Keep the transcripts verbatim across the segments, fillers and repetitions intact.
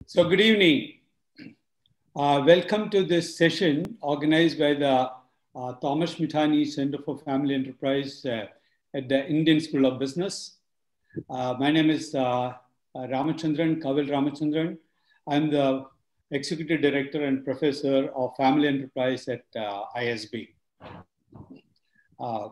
So good evening. Uh, welcome to this session organized by the uh, Thomas Mithani Center for Family Enterprise uh, at the Indian School of Business. Uh, my name is uh, uh, Ramachandran, Kavil Ramachandran. I'm the Executive Director and Professor of Family Enterprise at uh, I S B. Uh,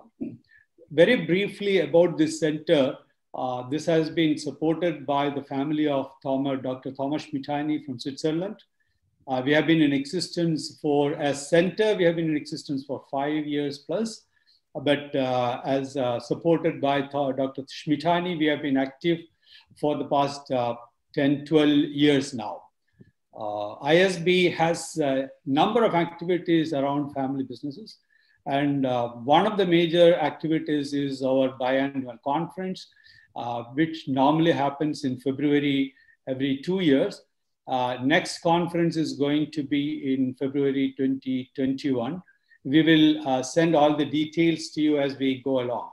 very briefly about this center, uh, this has been supported by the family of Thomas, Doctor Thomas Mithani from Switzerland. Uh, we have been in existence for, as center, we have been in existence for five years plus, but uh, as uh, supported by Doctor Mithani, we have been active for the past uh, ten, twelve years now. Uh, I S B has a number of activities around family businesses. And uh, one of the major activities is our biannual conference, uh, which normally happens in February every two years. Uh, next conference is going to be in February twenty twenty-one. We will uh, send all the details to you as we go along.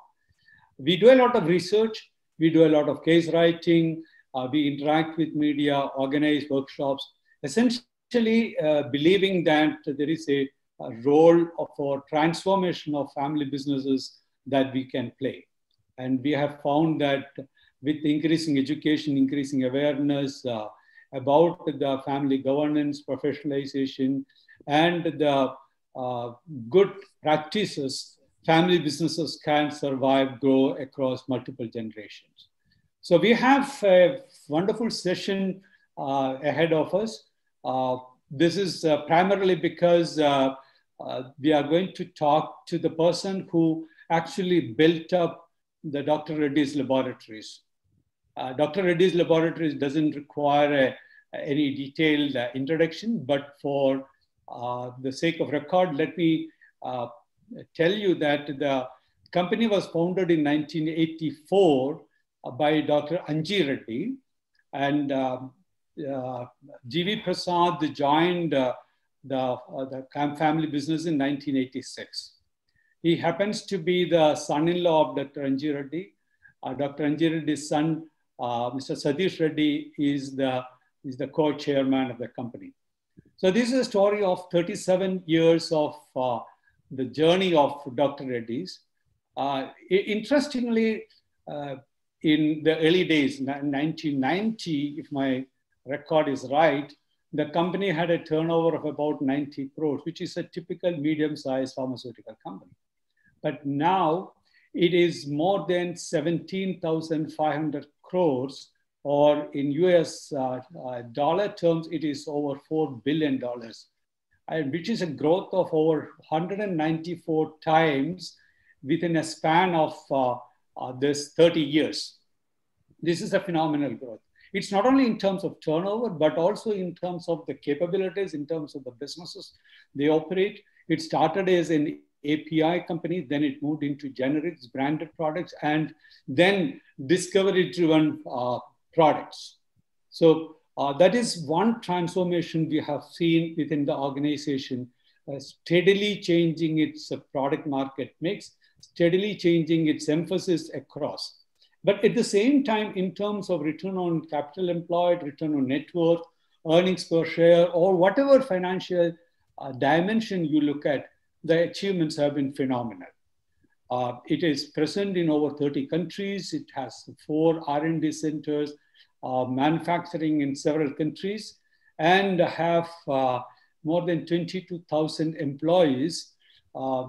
We do a lot of research. We do a lot of case writing. Uh, we interact with media, organize workshops, essentially uh, believing that there is a, a role for transformation of family businesses that we can play. And we have found that with increasing education, increasing awareness, uh, about the family governance, professionalization, and the uh, good practices, family businesses can survive, grow across multiple generations. So we have a wonderful session uh, ahead of us. Uh, this is uh, primarily because uh, uh, we are going to talk to the person who actually built up the Doctor Reddy's laboratories. Uh, Doctor Reddy's Laboratories doesn't require a, any detailed uh, introduction, but for uh, the sake of record, let me uh, tell you that the company was founded in nineteen eighty-four uh, by Doctor Anji Reddy, and uh, uh, G V Prasad joined uh, the, uh, the family business in nineteen eighty-six. He happens to be the son-in-law of Doctor Anji Reddy. Uh, Doctor Anji Reddy's son, Uh, Mister Satish Reddy is the, is the co-chairman of the company. So this is a story of thirty-seven years of uh, the journey of Doctor Reddy's. Uh, interestingly, uh, in the early days, nineteen ninety, if my record is right, the company had a turnover of about ninety crores, which is a typical medium-sized pharmaceutical company. But now it is more than seventeen thousand five hundred crores, or in U S uh, uh, dollar terms, it is over four billion dollars, and which is a growth of over one hundred ninety-four times within a span of uh, uh, this thirty years. This is a phenomenal growth. It's not only in terms of turnover, but also in terms of the capabilities, in terms of the businesses they operate. It started as an A P I company, then it moved into generics, branded products, and then discovery-driven uh, products. So uh, that is one transformation we have seen within the organization, uh, steadily changing its uh, product market mix, steadily changing its emphasis across. But at the same time, in terms of return on capital employed, return on net worth, earnings per share, or whatever financial uh, dimension you look at, the achievements have been phenomenal. Uh, it is present in over thirty countries. It has four R and D centers, uh, manufacturing in several countries, and have uh, more than twenty-two thousand employees. Uh,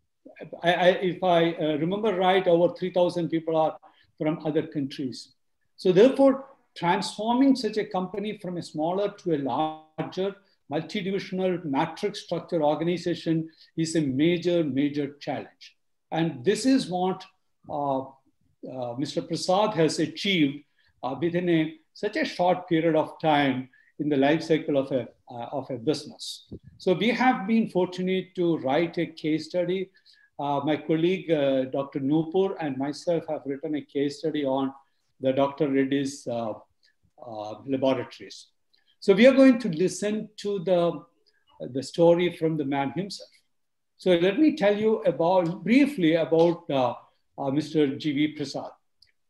I, I, if I uh, remember right, over three thousand people are from other countries. So therefore, transforming such a company from a smaller to a larger multidivisional matrix structure organization is a major, major challenge. And this is what uh, uh, Mister Prasad has achieved uh, within a, such a short period of time in the life cycle of a, uh, of a business. So we have been fortunate to write a case study. Uh, my colleague, uh, Doctor Nupur, and myself have written a case study on the Doctor Reddy's uh, uh, laboratories. So we are going to listen to the, the story from the man himself. So let me tell you about briefly about uh, uh, Mister G V Prasad.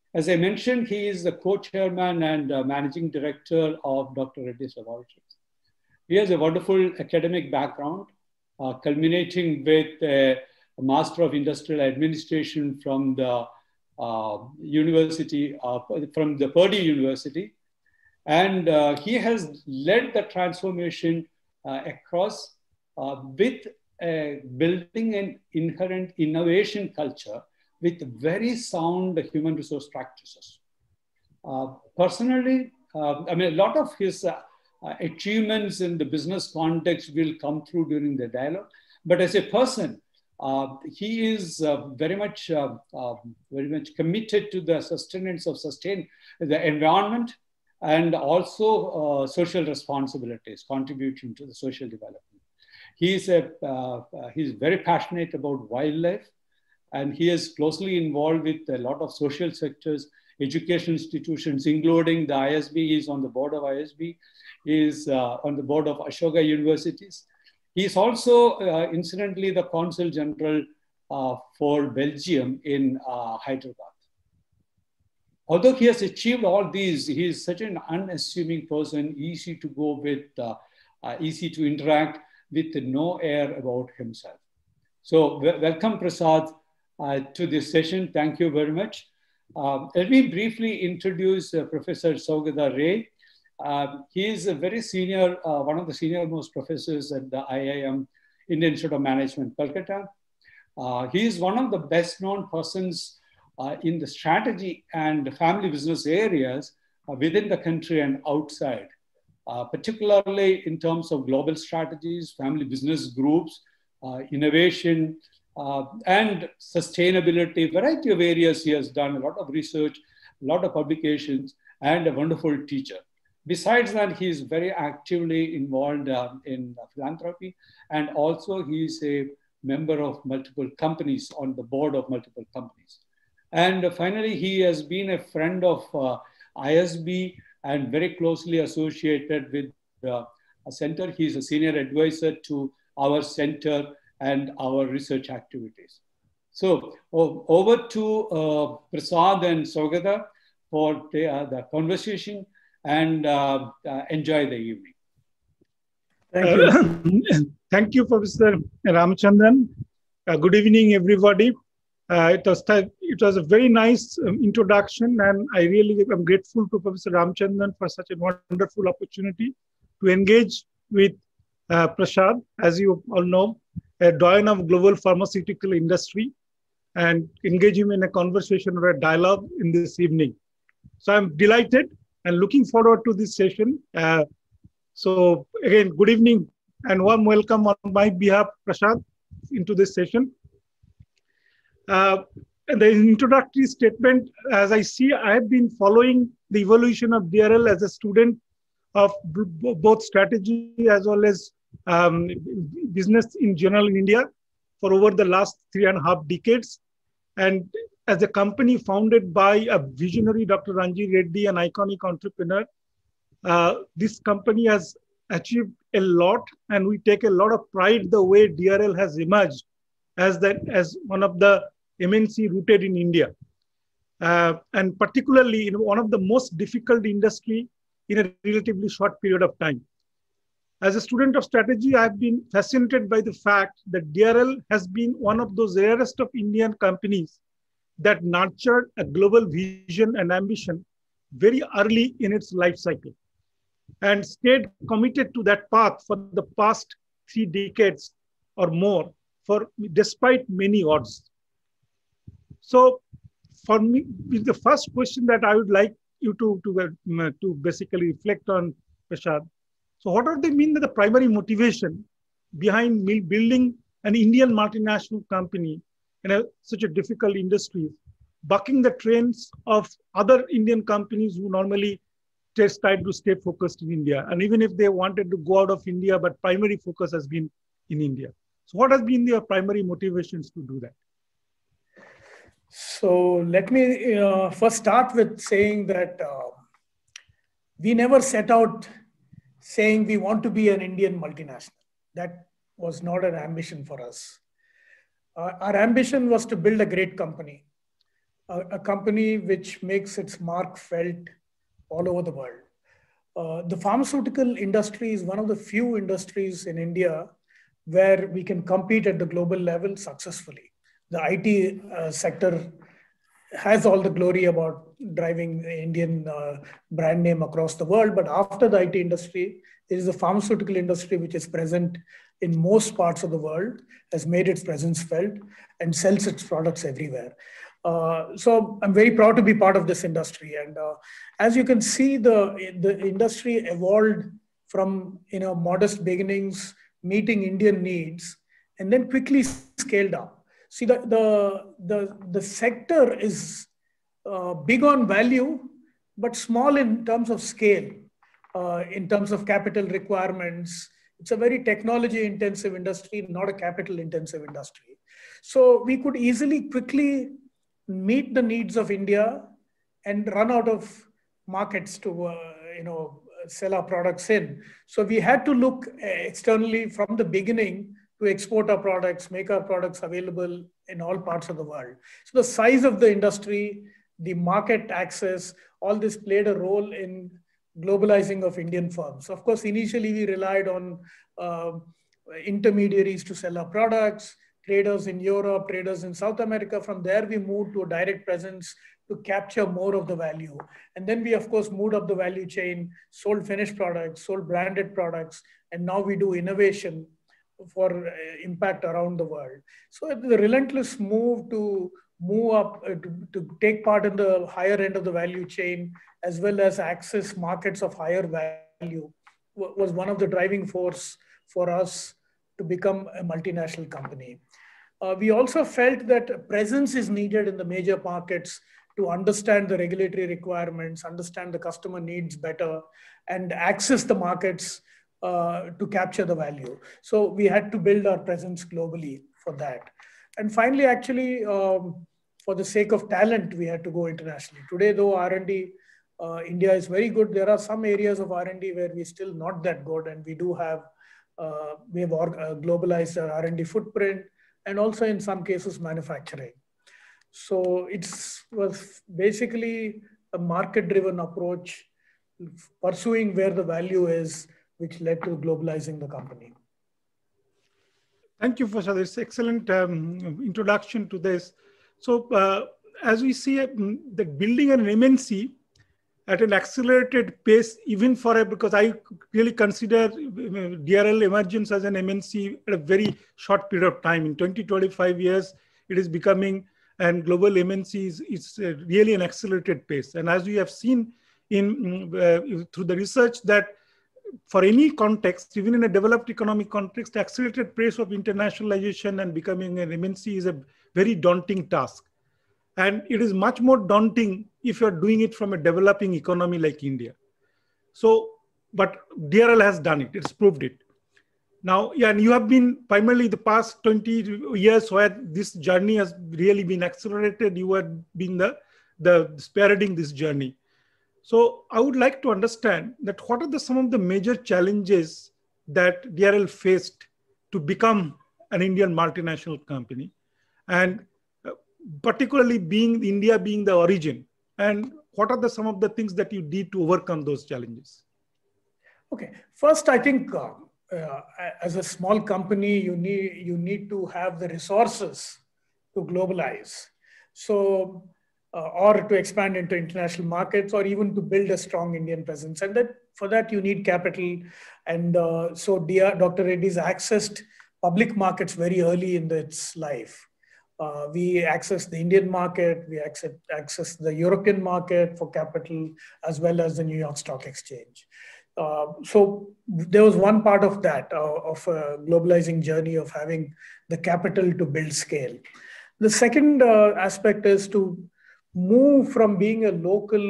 As I mentioned, he is the co-chairman and uh, managing director of Doctor Reddy's Laboratories. He has a wonderful academic background, uh, culminating with a, a Master of Industrial Administration from the uh, University, uh, from the Purdue University. And uh, he has led the transformation uh, across uh, with uh, building an inherent innovation culture with very sound human resource practices. Uh, personally, uh, I mean, a lot of his uh, uh, achievements in the business context will come through during the dialogue. But as a person, uh, he is uh, very much, uh, uh, very much committed to the sustenance of sustain the environment and also uh, social responsibilities, contributing to the social development. He's a uh, uh, he's very passionate about wildlife, and he is closely involved with a lot of social sectors, education institutions, including the I S B. He's on the board of I S B. He's uh, on the board of Ashoka Universities. He's also, uh, incidentally, the Consul General uh, for Belgium in uh, Hyderabad. Although he has achieved all these, he is such an unassuming person, easy to go with, uh, uh, easy to interact with, no air about himself. So welcome, Prasad, uh, to this session. Thank you very much. Uh, let me briefly introduce uh, Professor Saugata Ray. Uh, he is a very senior, uh, one of the senior most professors at the I I M, Indian Institute of Management, Kolkata. Uh, he is one of the best known persons uh, in the strategy and family business areas uh, within the country and outside, uh, particularly in terms of global strategies, family business groups, uh, innovation, uh, and sustainability, variety of areas he has done, a lot of research, a lot of publications, and a wonderful teacher. Besides that, he is very actively involved uh, in philanthropy, and also he is a member of multiple companies, on the board of multiple companies. And uh, finally, he has been a friend of uh, I S B and very closely associated with uh, a center. He is a senior advisor to our center and our research activities. So oh, over to uh, Prasad and Saugata for the, uh, the conversation, and uh, uh, enjoy the evening. Thank you. Uh, thank you, Professor Ramachandran. Uh, good evening, everybody. Uh, it, was it was a very nice um, introduction, and I really am grateful to Professor Ramachandran for such a wonderful opportunity to engage with uh, Prasad, as you all know, a doyen of global pharmaceutical industry, and engage him in a conversation or a dialogue in this evening. So I'm delighted and looking forward to this session. Uh, so again, good evening and warm welcome on my behalf, Prasad, into this session. Uh, and the introductory statement, as I see, I have been following the evolution of D R L as a student of both strategy as well as um, business in general in India for over the last three and a half decades. And as a company founded by a visionary Doctor Ranjit Reddy, an iconic entrepreneur, uh, this company has achieved a lot, and we take a lot of pride the way D R L has emerged as that as one of the M N C rooted in India, uh, and particularly in one of the most difficult industry in a relatively short period of time. As a student of strategy, I've been fascinated by the fact that D R L has been one of those rarest of Indian companies that nurtured a global vision and ambition very early in its life cycle, and stayed committed to that path for the past three decades or more, for despite many odds. So for me, the first question that I would like you to, to, uh, to basically reflect on, Prasad. So what do they mean that the primary motivation behind building an Indian multinational company in a, such a difficult industry, bucking the trends of other Indian companies who normally just try to stay focused in India, and even if they wanted to go out of India, but primary focus has been in India. So what has been their primary motivations to do that? So let me uh, first start with saying that uh, we never set out saying we want to be an Indian multinational. That was not an ambition for us. Uh, our ambition was to build a great company. a, a company which makes its mark felt all over the world. Uh, the pharmaceutical industry is one of the few industries in India where we can compete at the global level successfully. The I T uh, sector has all the glory about driving the Indian uh, brand name across the world. But after the I T industry, it is the pharmaceutical industry which is present in most parts of the world, has made its presence felt, and sells its products everywhere. Uh, so I'm very proud to be part of this industry. And uh, as you can see, the, the industry evolved from you know modest beginnings, meeting Indian needs, and then quickly scaled up. See, the, the, the, the sector is uh, big on value, but small in terms of scale, uh, in terms of capital requirements. It's a very technology intensive industry, not a capital intensive industry. So we could easily, quickly meet the needs of India and run out of markets to, uh, you know, sell our products in. So we had to look externally from the beginning to export our products, make our products available in all parts of the world. So the size of the industry, the market access, all this played a role in globalizing of Indian firms. Of course, initially we relied on uh, intermediaries to sell our products, traders in Europe, traders in South America. From there, we moved to a direct presence to capture more of the value. And then we, of course, moved up the value chain, sold finished products, sold branded products, and now we do innovation for uh, impact around the world. So the relentless move to move up, uh, to, to take part in the higher end of the value chain, as well as access markets of higher value, was one of the driving force for us to become a multinational company. Uh, we also felt that presence is needed in the major markets to understand the regulatory requirements, understand the customer needs better, and access the markets uh, to capture the value. So we had to build our presence globally for that. And finally, actually, um, for the sake of talent, we had to go internationally. Today, though R and D, uh, India is very good. There are some areas of R and D where we're still not that good, and we do have, uh, we have uh, globalized our R and D footprint, and also in some cases, manufacturing. So it was basically a market-driven approach, pursuing where the value is, which led to globalizing the company. Thank you for this excellent um, introduction to this. So uh, as we see um, that building an M N C at an accelerated pace, even for a, because I really consider D R L emergence as an M N C at a very short period of time. In twenty, twenty-five years, it is becoming, and global M N C is, is uh, really an accelerated pace. And as we have seen in uh, through the research that for any context, even in a developed economic context, the accelerated pace of internationalization and becoming an M N C is a very daunting task. And it is much more daunting if you're doing it from a developing economy like India. So, but D R L has done it, it's proved it. Now, yeah, and you have been primarily the past twenty years where this journey has really been accelerated. You have been the, the spearheading this journey. So I would like to understand that what are the, some of the major challenges that D R L faced to become an Indian multinational company, and particularly being India being the origin, and what are the, some of the things that you did to overcome those challenges? Okay, first, I think uh, uh, as a small company, you need, you need to have the resources to globalize. So, Uh, or to expand into international markets, or even to build a strong Indian presence. And that for that, you need capital. And uh, so Doctor Reddy's accessed public markets very early in its life. Uh, we accessed the Indian market, we access, accessed the European market for capital, as well as the New York Stock Exchange. Uh, so there was one part of that, uh, of a globalizing journey of having the capital to build scale. The second uh, aspect is to move from being a local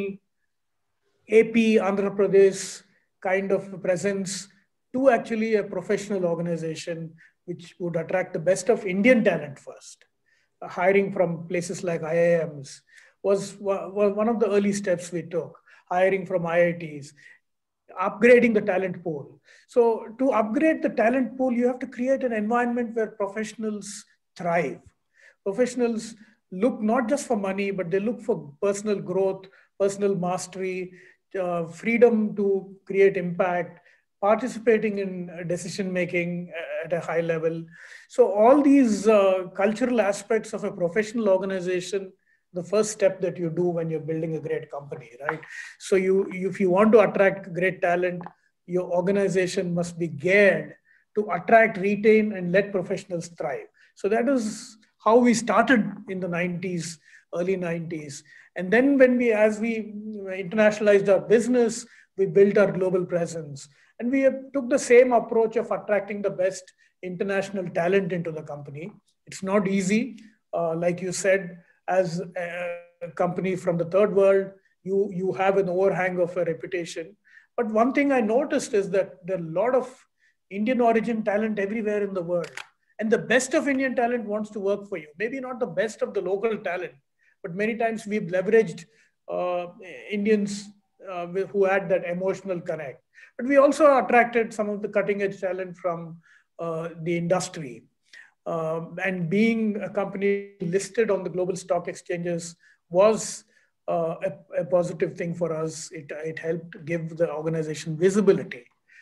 A P, Andhra Pradesh kind of presence to actually a professional organization which would attract the best of Indian talent first. Uh, hiring from places like I I Ms was, was one of the early steps we took. Hiring from I I Ts, upgrading the talent pool. So to upgrade the talent pool, you have to create an environment where professionals thrive. Professionals look not just for money, but they look for personal growth, personal mastery, uh, freedom to create impact, participating in decision making at a high level. So all these uh, cultural aspects of a professional organization, the first step that you do when you're building a great company, right? So you, if you want to attract great talent, your organization must be geared to attract, retain, and let professionals thrive. So that is how we started in the nineties, early nineties. And then when we, as we internationalized our business, we built our global presence. And we took the same approach of attracting the best international talent into the company. It's not easy. Uh, like you said, as a company from the third world, you, you have an overhang of a reputation. But one thing I noticed is that there are a lot of Indian origin talent everywhere in the world. And the best of Indian talent wants to work for you. Maybe not the best of the local talent, but many times we've leveraged uh, Indians uh, who had that emotional connect. But we also attracted some of the cutting edge talent from uh, the industry. Uh, and being a company listed on the global stock exchanges was uh, a, a positive thing for us. It, it helped give the organization visibility.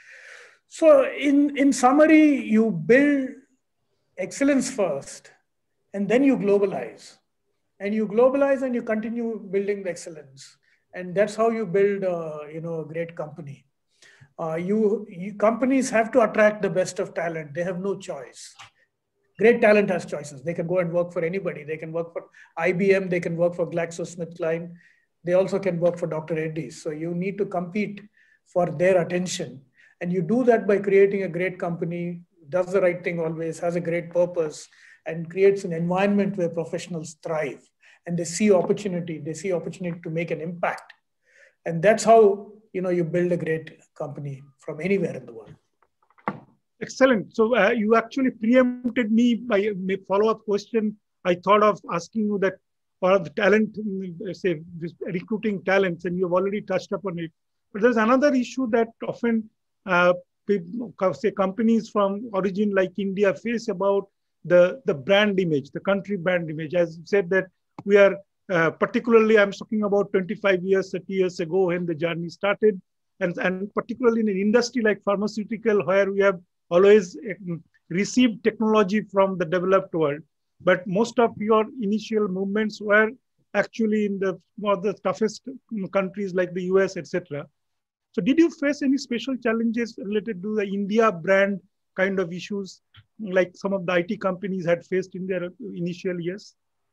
So in, in summary, you build excellence first, and then you globalize. And you globalize and you continue building the excellence. And that's how you build uh, you know, a great company. Uh, you, you companies have to attract the best of talent. They have no choice. Great talent has choices. They can go and work for anybody. They can work for I B M. They can work for GlaxoSmithKline. They also can work for Doctor Reddy's. So you need to compete for their attention. And you do that by creating a great company, does the right thing always, has a great purpose, and creates an environment where professionals thrive. And they see opportunity. They see opportunity to make an impact. And that's how, you know, you build a great company from anywhere in the world. Excellent. So uh, you actually preempted me by a follow-up question. I thought of asking you that for the talent, say, recruiting talents, and you've already touched upon it. But there's another issue that often, uh, people, say, companies from origin like India face about the, the brand image, the country brand image. As you said that we are, uh, particularly, I'm talking about twenty-five years, thirty years ago when the journey started, and, and particularly in an industry like pharmaceutical, where we have always received technology from the developed world. But most of your initial movements were actually in the one of the toughest countries like the U S, et cetera. So did you face any special challenges related to the India brand kind of issues like some of the I T companies had faced in their initial years?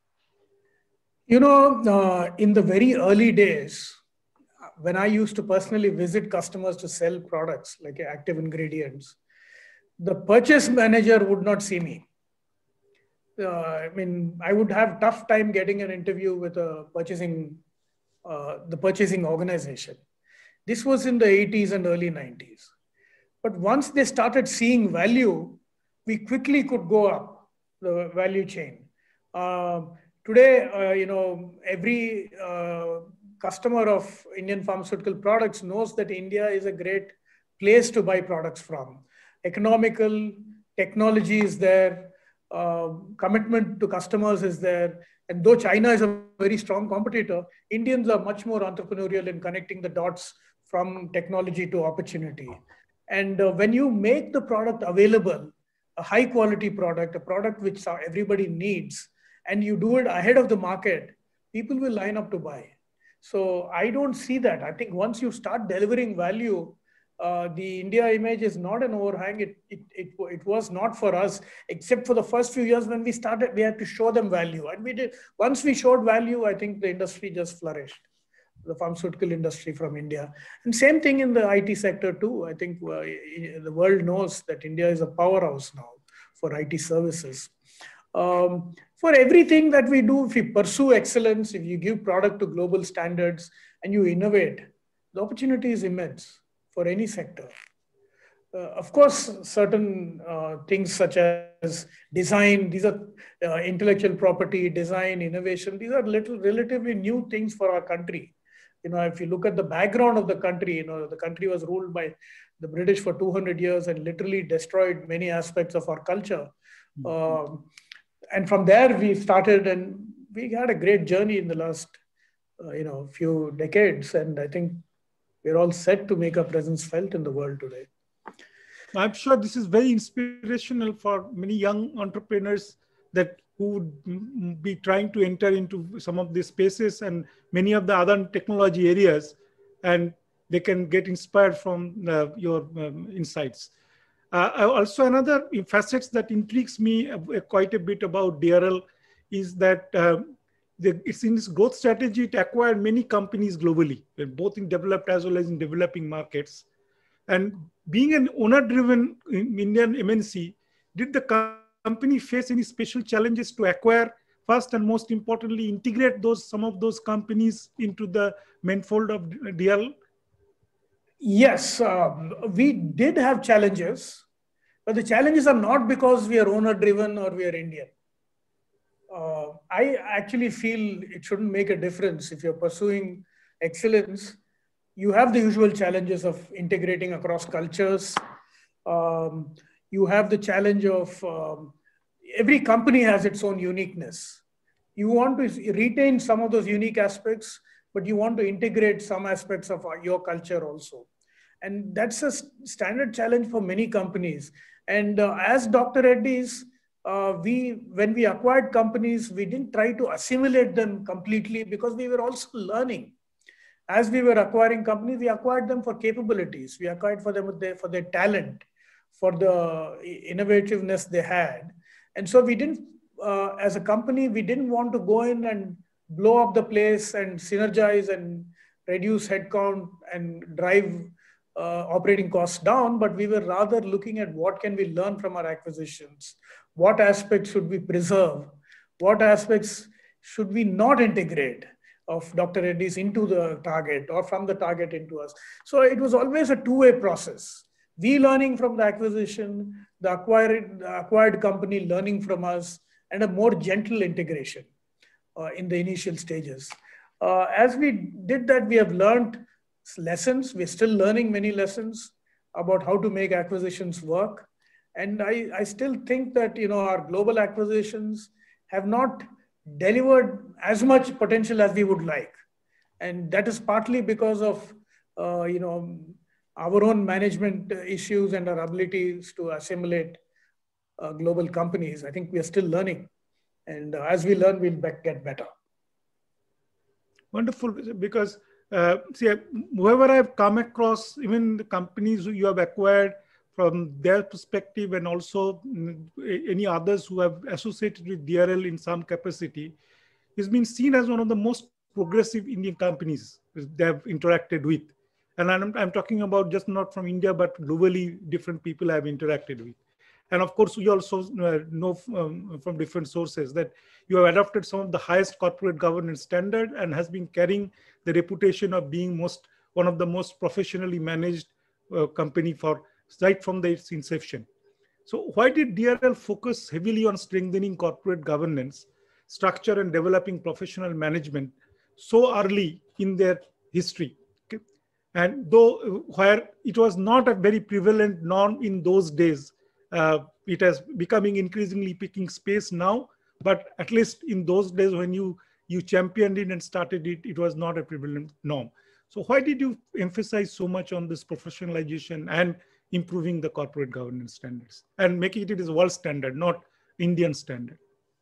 You know, uh, in the very early days, when I used to personally visit customers to sell products like active ingredients, the purchase manager would not see me. Uh, I mean, I would have tough time getting an interview with a purchasing, uh, the purchasing organization. This was in the eighties and early nineties. But once they started seeing value, we quickly could go up the value chain. Uh, today, uh, you know, every uh, customer of Indian pharmaceutical products knows that India is a great place to buy products from. Economical, technology is there, uh, commitment to customers is there. And though China is a very strong competitor, Indians are much more entrepreneurial in connecting the dots from technology to opportunity. And uh, when you make the product available, a high quality product, a product which everybody needs, and you do it ahead of the market, people will line up to buy. So I don't see that. I think once you start delivering value, Uh, the India image is not an overhang. It, it, it, it was not for us, except for the first few years when we started, we had to show them value. And we did. Once we showed value, I think the industry just flourished, the pharmaceutical industry from India. And same thing in the I T sector too. I think uh, the world knows that India is a powerhouse now for I T services. Um, for everything that we do, if we pursue excellence, if you give product to global standards and you innovate, the opportunity is immense for any sector. Uh, of course, certain uh, things such as design, these are uh, intellectual property, design, innovation, these are little relatively new things for our country. You know, if you look at the background of the country, you know, the country was ruled by the British for two hundred years and literally destroyed many aspects of our culture. Mm-hmm. Um, and from there, we started, and we had a great journey in the last, uh, you know, few decades. And I think we're all set to make our presence felt in the world today. I'm sure this is very inspirational for many young entrepreneurs that who would be trying to enter into some of these spaces and many of the other technology areas, and they can get inspired from uh, your um, insights. Uh, also, another facets that intrigues me uh, quite a bit about D R L is that uh, the, it's in its growth strategy to acquire many companies globally, both in developed as well as in developing markets. And being an owner-driven Indian M N C, did the company face any special challenges to acquire first and most importantly integrate those some of those companies into the main fold of D R L? Yes, um, we did have challenges, but the challenges are not because we are owner-driven or we are Indian. Uh, I actually feel it shouldn't make a difference if you're pursuing excellence. You have the usual challenges of integrating across cultures. Um, you have the challenge of um, every company has its own uniqueness. You want to retain some of those unique aspects, but you want to integrate some aspects of your culture also. And that's a standard challenge for many companies. And uh, as Doctor Reddy's, uh, we, when we acquired companies, we didn't try to assimilate them completely because we were also learning. As we were acquiring companies, we acquired them for capabilities. We acquired for them their, for their talent, for the innovativeness they had. And so we didn't, uh, as a company, we didn't want to go in and blow up the place and synergize and reduce headcount and drive uh, operating costs down, but we were rather looking at what can we learn from our acquisitions? What aspects should we preserve? What aspects should we not integrate of Doctor Reddy's into the target or from the target into us? So it was always a two-way process. We learning from the acquisition, the acquired, the acquired company learning from us, and a more gentle integration uh, in the initial stages. Uh, as we did that, we have learned lessons. We're still learning many lessons about how to make acquisitions work. And I, I still think that, you know, our global acquisitions have not delivered as much potential as we would like. And that is partly because of, uh, you know, our own management issues and our abilities to assimilate uh, global companies. I think we are still learning. And uh, as we learn, we'll be- get better. Wonderful, because uh, see, whoever I've come across, even the companies who you have acquired from their perspective, and also any others who have associated with D R L in some capacity, has been seen as one of the most progressive Indian companies they have interacted with. And I'm, I'm talking about just not from India, but globally different people I have interacted with. And of course, we also know um, from different sources that you have adopted some of the highest corporate governance standard and has been carrying the reputation of being most one of the most professionally managed uh, company for right from the, its inception. So why did D R L focus heavily on strengthening corporate governance, structure, and developing professional management so early in their history? Okay? And though where it was not a very prevalent norm in those days, Uh, it has becoming increasingly picking space now, but at least in those days when you you championed it and started it, it was not a prevalent norm. So why did you emphasize so much on this professionalization and improving the corporate governance standards and making it as a world standard, not Indian standard?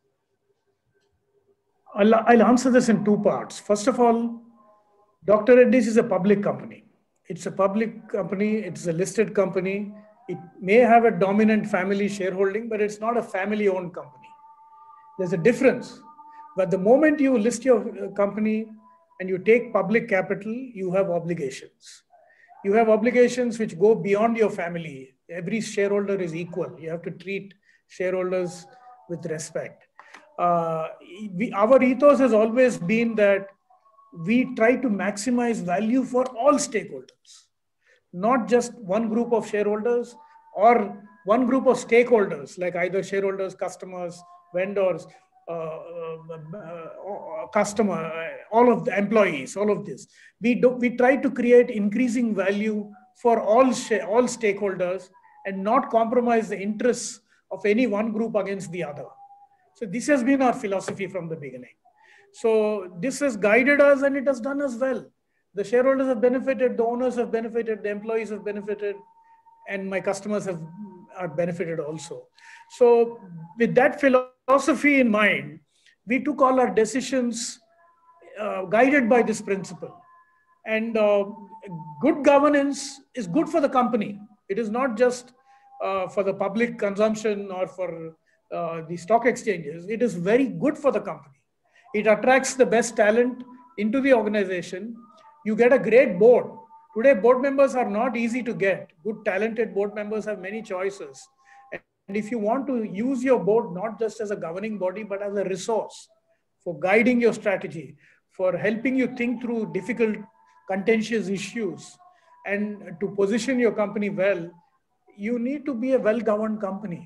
I'll, I'll answer this in two parts. First of all, Doctor Reddy's is a public company. It's a public company. It's a listed company. It may have a dominant family shareholding, but it's not a family-owned company. There's a difference. But the moment you list your company and you take public capital, you have obligations. You have obligations which go beyond your family. Every shareholder is equal. You have to treat shareholders with respect. Uh, we, our ethos has always been that we try to maximize value for all stakeholders, not just one group of shareholders or one group of stakeholders, like either shareholders, customers, vendors, uh, uh, uh, customer, uh, all of the employees, all of this. We, do, we try to create increasing value for all, all stakeholders and not compromise the interests of any one group against the other. So this has been our philosophy from the beginning. So this has guided us and it has done us well. The shareholders have benefited, the owners have benefited, the employees have benefited, and my customers have are benefited also. So with that philosophy in mind, we took all our decisions uh, guided by this principle. And uh, good governance is good for the company. It is not just uh, for the public consumption or for uh, the stock exchanges. It is very good for the company. It attracts the best talent into the organization. You get a great board. Today, board members are not easy to get. Good, talented board members have many choices. And if you want to use your board not just as a governing body, but as a resource for guiding your strategy, for helping you think through difficult, contentious issues, and to position your company well, you need to be a well-governed company.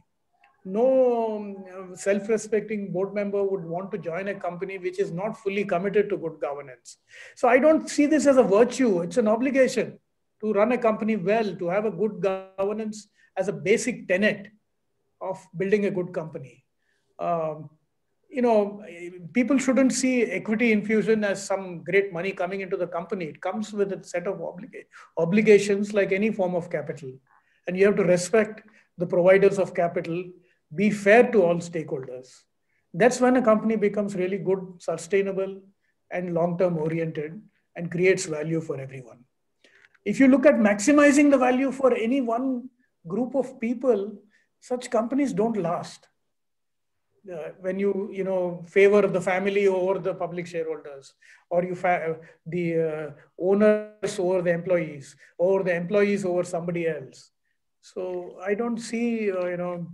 No self-respecting board member would want to join a company which is not fully committed to good governance. So I don't see this as a virtue. It's an obligation to run a company well, to have a good governance as a basic tenet of building a good company. Um, you know, people shouldn't see equity infusion as some great money coming into the company. It comes with a set of obliga- obligations like any form of capital. And you have to respect the providers of capital, be fair to all stakeholders. That's when a company becomes really good, sustainable, and long-term oriented and creates value for everyone. If you look at maximizing the value for any one group of people, such companies don't last. Uh, when you, you know, favor the family over the public shareholders, or you fa- the uh, owners over the employees, or the employees over somebody else. So I don't see, uh, you know,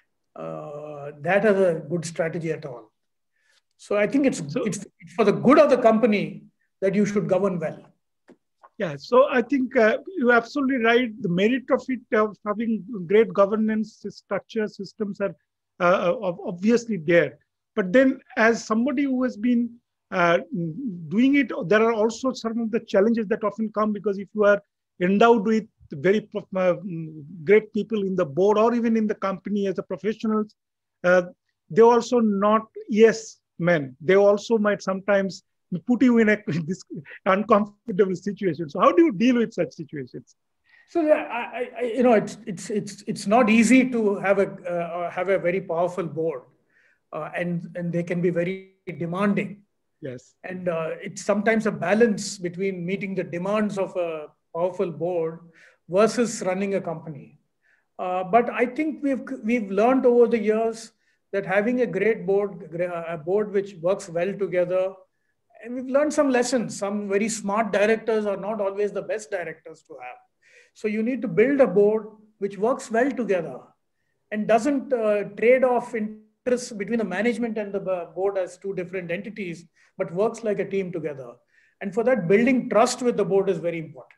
uh, that as a good strategy at all. So I think it's, so, it's for the good of the company that you should govern well. Yeah, so I think uh, you're absolutely right. The merit of it, of having great governance structure systems are uh, obviously there. But then as somebody who has been uh, doing it, there are also some of the challenges that often come, because if you are endowed with very uh, great people in the board or even in the company as a professionals, uh, they're also not yes men. They also might sometimes put you in a this uncomfortable situation. So how do you deal with such situations? So I, I, you know, it's it's it's it's not easy to have a uh, have a very powerful board, uh, and and they can be very demanding. Yes. And uh, it's sometimes a balance between meeting the demands of a powerful board versus running a company. Uh, but I think we've we've learned over the years that having a great board, a board which works well together, and we've learned some lessons. Some very smart directors are not always the best directors to have. So you need to build a board which works well together and doesn't uh, trade off interests between the management and the board as two different entities, but works like a team together. And for that, building trust with the board is very important.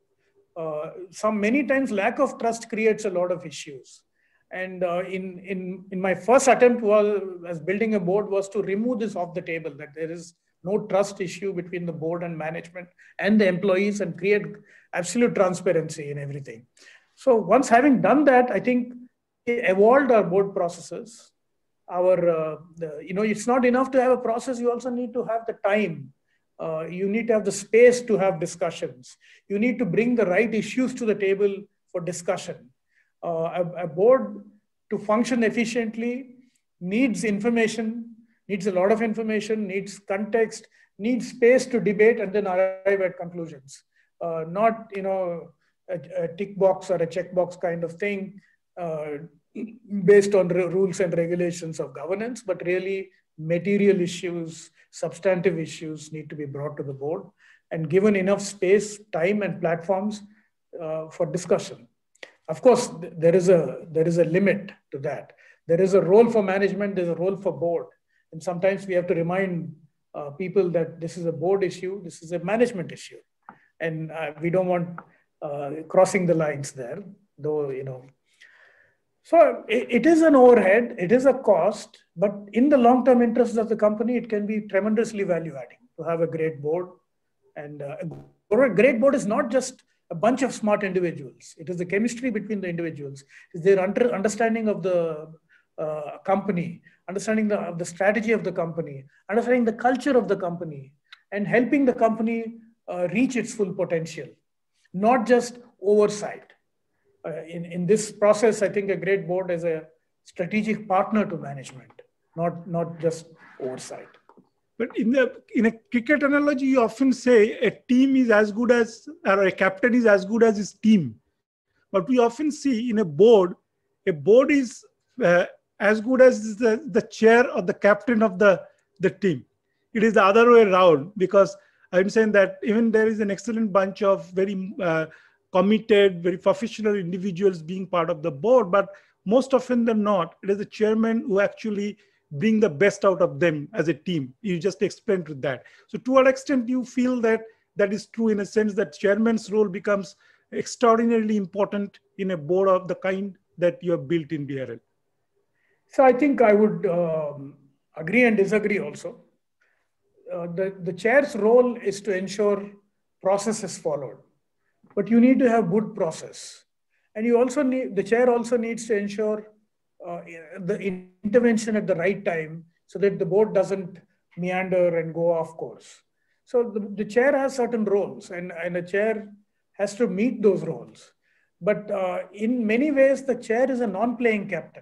Uh, some many times lack of trust creates a lot of issues. And uh, in, in, in my first attempt was, as building a board was to remove this off the table, that there is no trust issue between the board and management and the employees, and create absolute transparency in everything. So once having done that, I think it evolved our board processes. Our, uh, the, you know, it's not enough to have a process. You also need to have the time. Uh, you need to have the space to have discussions. You need to bring the right issues to the table for discussion. Uh, a, a board to function efficiently needs information, needs a lot of information, needs context, needs space to debate and then arrive at conclusions. Uh, not, you know, a, a tick box or a checkbox kind of thing uh, based on rules and regulations of governance, but really material issues, substantive issues need to be brought to the board and given enough space, time, and platforms uh, for discussion. Of course, there is a there is a limit to that. There is a role for management, there's a role for board. And sometimes we have to remind uh, people that this is a board issue, this is a management issue. And uh, we don't want uh, crossing the lines there, though, you know. So it, it is an overhead, it is a cost, but in the long-term interests of the company, it can be tremendously value-adding to have a great board. And uh, a great board is not just a bunch of smart individuals. It is the chemistry between the individuals. It's their under, understanding of the uh, company, understanding the, the strategy of the company, understanding the culture of the company, and helping the company uh, reach its full potential, not just oversight. Uh, in, in this process, I think a great board is a strategic partner to management, not, not just oversight. But in the in a cricket analogy, you often say a team is as good as, or a captain is as good as his team. But we often see in a board, a board is uh, as good as the, the chair or the captain of the, the team. It is the other way around, because I'm saying that even there is an excellent bunch of very uh, committed, very professional individuals being part of the board, but most often than not, it is the chairman who actually bring the best out of them as a team. You just explained with that. So to what extent do you feel that that is true, in a sense that chairman's role becomes extraordinarily important in a board of the kind that you have built in D R L? So I think I would um, agree and disagree also. Uh, the, the chair's role is to ensure process is followed, but you need to have good process. And you also need, the chair also needs to ensure uh, the intervention at the right time so that the board doesn't meander and go off course. So the, the chair has certain roles, and, and a chair has to meet those roles. But uh, in many ways, the chair is a non-playing captain.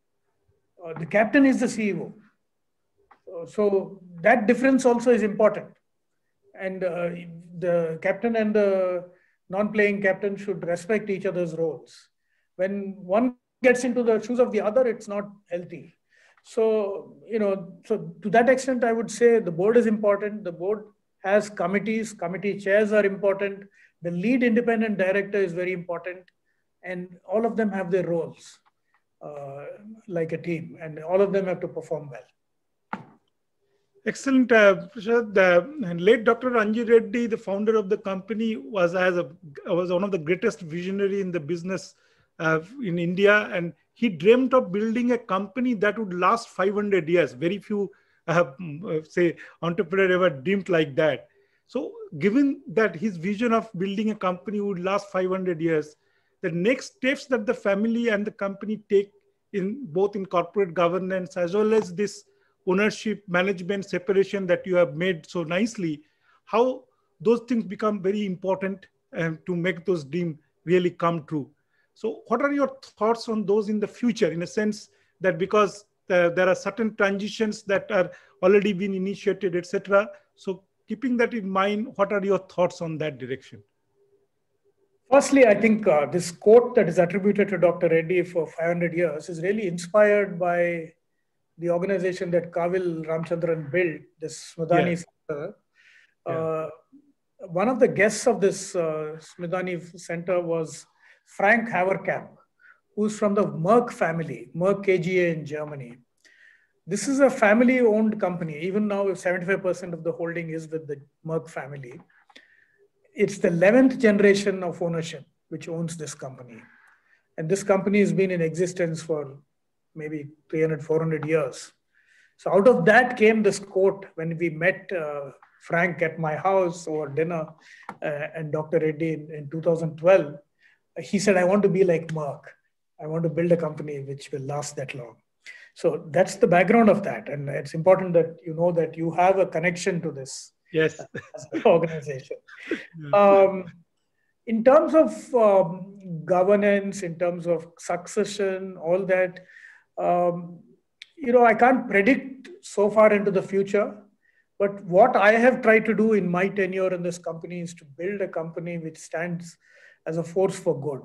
Uh, the captain is the C E O. Uh, so that difference also is important. And uh, the captain and the non-playing captain should respect each other's roles. When one gets into the shoes of the other, it's not healthy. So, you know, so to that extent, I would say the board is important. The board has committees, committee chairs are important. The lead independent director is very important. And all of them have their roles uh, like a team, and all of them have to perform well. Excellent. Uh, the late Doctor Anji Reddy, the founder of the company, was as a was one of the greatest visionary in the business uh, in India, and he dreamt of building a company that would last five hundred years. Very few, uh, say, entrepreneur ever dreamt like that. So, given that his vision of building a company would last five hundred years, the next steps that the family and the company take in both in corporate governance as well as this ownership, management, separation that you have made so nicely, how those things become very important um, to make those dreams really come true. So what are your thoughts on those in the future, in a sense that because uh, there are certain transitions that are already been initiated, et cetera. So keeping that in mind, what are your thoughts on that direction? Firstly, I think uh, this quote that is attributed to Doctor Reddy for five hundred years is really inspired by the organization that Kavil Ramchandran built, this Smridhani yeah. Center. Yeah. Uh, one of the guests of this uh, Smridhani Center was Frank Haverkamp, who's from the Merck family, Merck K G A in Germany. This is a family-owned company. Even now, seventy-five percent of the holding is with the Merck family. It's the eleventh generation of ownership which owns this company. And this company has been in existence for maybe three hundred, four hundred years. So out of that came this quote when we met uh, Frank at my house over dinner uh, and Doctor Reddy in, in two thousand twelve. He said, I want to be like Merck. I want to build a company which will last that long. So that's the background of that. And it's important that you know that you have a connection to this yes. organization. Um, in terms of um, governance, in terms of succession, all that, um, you know, I can't predict so far into the future. But what I have tried to do in my tenure in this company is to build a company which stands as a force for good.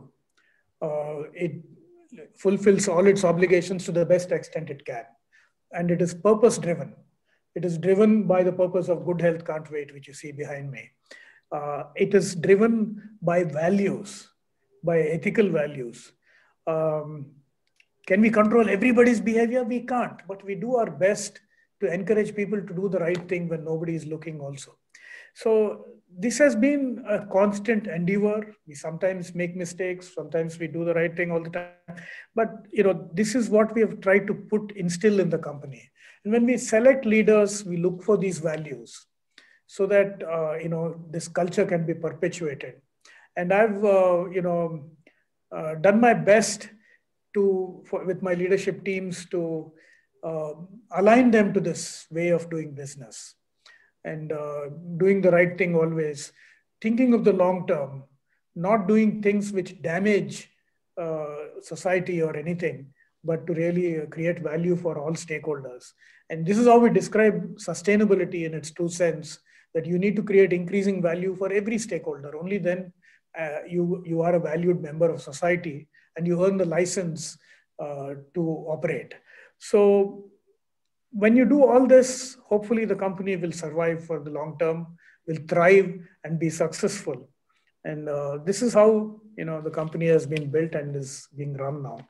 Uh, it fulfills all its obligations to the best extent it can. And it is purpose-driven. It is driven by the purpose of good health can't wait, which you see behind me. Uh, it is driven by values, by ethical values. Um, can we control everybody's behavior? We can't, but we do our best to encourage people to do the right thing when nobody is looking also. So this has been a constant endeavor. We sometimes make mistakes. Sometimes we do the right thing all the time. But, you know, this is what we have tried to put, instill in the company. And when we select leaders, we look for these values so that, uh, you know, this culture can be perpetuated. And I've, uh, you know, uh, done my best to, for, with my leadership teams to uh, align them to this way of doing business and uh, doing the right thing always, thinking of the long term, not doing things which damage uh, society or anything, but to really create value for all stakeholders. And this is how we describe sustainability in its true sense, that you need to create increasing value for every stakeholder. Only then uh, you, you are a valued member of society and you earn the license uh, to operate. So when you do all this, hopefully the company will survive for the long term, will thrive and be successful. And uh, this is how, you know, the company has been built and is being run now.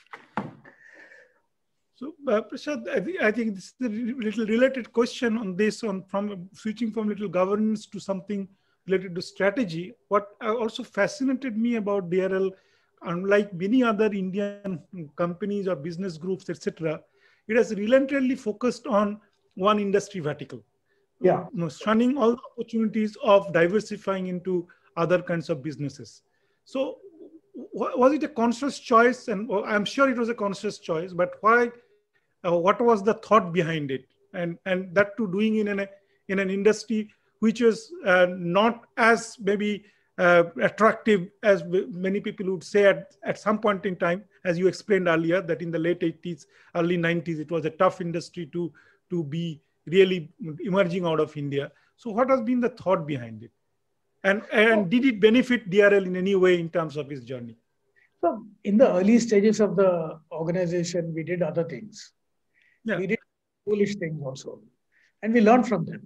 So, uh, Prashad, I, th I think this is a little related question on this, on from switching from little governance to something related to strategy. What also fascinated me about D R L, unlike many other Indian companies or business groups, et cetera, it has relentlessly focused on one industry vertical. Yeah. You know, shunning all the opportunities of diversifying into other kinds of businesses. So, was it a conscious choice? And I'm sure it was a conscious choice, but why? Uh, what was the thought behind it? And and that too doing in an in an industry which was uh, not as maybe uh, attractive as many people would say at, at some point in time, as you explained earlier, that in the late eighties, early nineties, it was a tough industry to to be really emerging out of India. So what has been the thought behind it? And, and did it benefit D R L in any way in terms of its journey? So in the early stages of the organization, we did other things. Yeah. We did foolish things also. And we learned from them.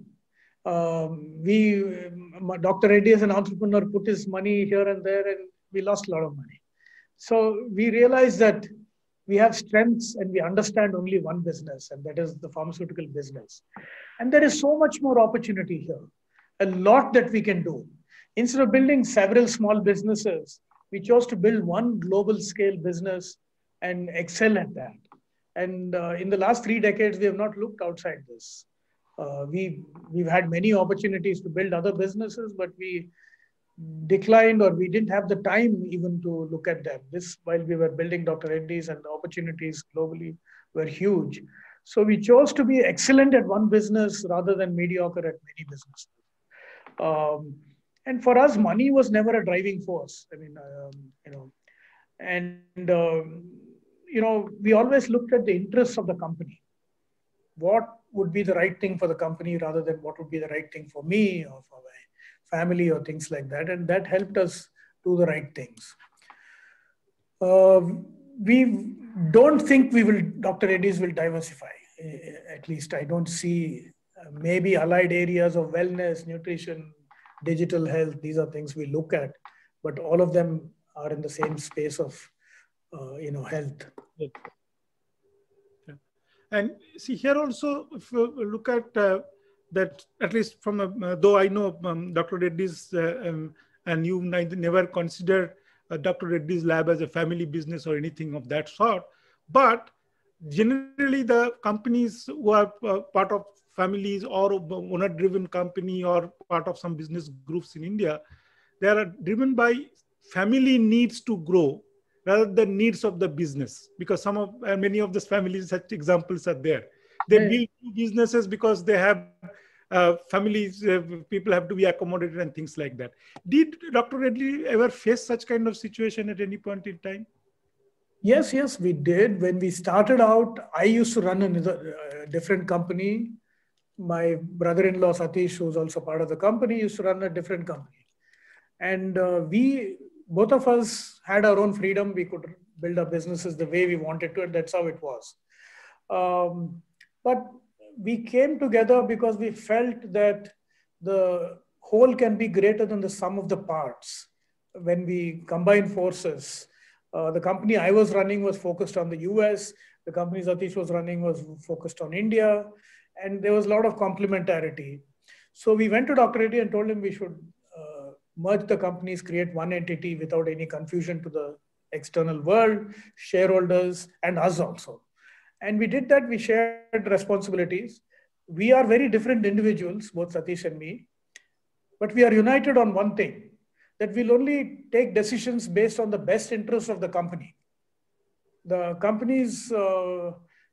Um, we, Doctor Reddy as an entrepreneur put his money here and there and we lost a lot of money. So we realized that we have strengths and we understand only one business, and that is the pharmaceutical business. And there is so much more opportunity here. A lot that we can do. Instead of building several small businesses, we chose to build one global scale business and excel at that. And uh, in the last three decades, we have not looked outside this. Uh, we, we've had many opportunities to build other businesses, but we declined or we didn't have the time even to look at them. This while we were building Doctor Reddy's, and the opportunities globally were huge. So we chose to be excellent at one business rather than mediocre at many businesses. Um, and for us, money was never a driving force. I mean, um, you know, and, um, you know, we always looked at the interests of the company. What would be the right thing for the company rather than what would be the right thing for me or for my family or things like that. And that helped us do the right things. Uh, we don't think we will, Doctor Reddy's will diversify. At least I don't see, uh, maybe allied areas of wellness, nutrition, digital health. These are things we look at, but all of them are in the same space of, uh, you know, health. Yeah. And see here also, if you look at uh, that, at least from, a, uh, though I know um, Doctor Reddy's uh, um, and you never consider uh, Doctor Reddy's lab as a family business or anything of that sort, but generally the companies who are uh, part of families or owner-driven company or part of some business groups in India, they are driven by family needs to grow rather than needs of the business, because some of uh, many of these families, such examples are there. They yeah. build businesses because they have uh, families, uh, people have to be accommodated and things like that. Did Doctor Reddy ever face such kind of situation at any point in time? Yes, yes, we did. When we started out, I used to run another uh, different company. My brother-in-law Satish, who's also part of the company, used to run a different company. And uh, we, both of us had our own freedom. We could build our businesses the way we wanted to, and that's how it was. Um, but we came together because we felt that the whole can be greater than the sum of the parts. When we combine forces, uh, the company I was running was focused on the U S, the company Satish was running was focused on India, and there was a lot of complementarity. So we went to Doctor Reddy and told him we should uh, merge the companies, create one entity without any confusion to the external world, shareholders, and us also. And we did that. We shared responsibilities. We are very different individuals, both Satish and me, but we are united on one thing, that we'll only take decisions based on the best interests of the company. The company's uh,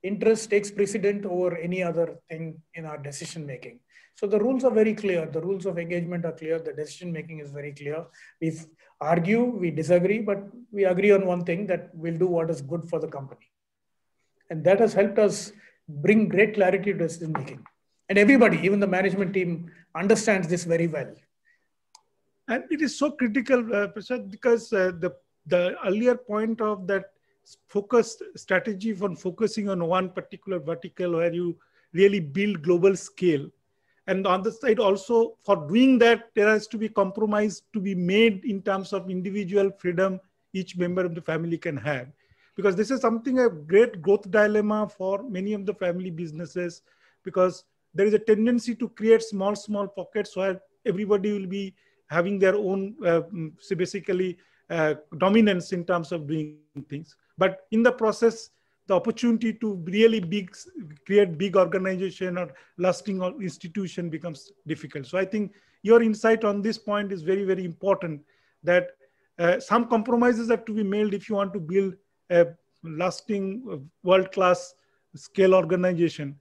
interest takes precedent over any other thing in our decision making. So the rules are very clear. The rules of engagement are clear. The decision making is very clear. We argue, we disagree, but we agree on one thing, that we'll do what is good for the company. And that has helped us bring great clarity to decision making. And everybody, even the management team, understands this very well. And it is so critical, uh, Prasad, because uh, the, the earlier point of that focused strategy for focusing on one particular vertical where you really build global scale. And on the side also, for doing that, there has to be compromise to be made in terms of individual freedom each member of the family can have. Because this is something, a great growth dilemma for many of the family businesses, because there is a tendency to create small, small pockets where everybody will be having their own, uh, so basically, uh, dominance in terms of doing things. But in the process, the opportunity to really big, create big organization or lasting institution becomes difficult. So I think your insight on this point is very, very important, that uh, some compromises have to be made if you want to build a lasting world-class scale organization.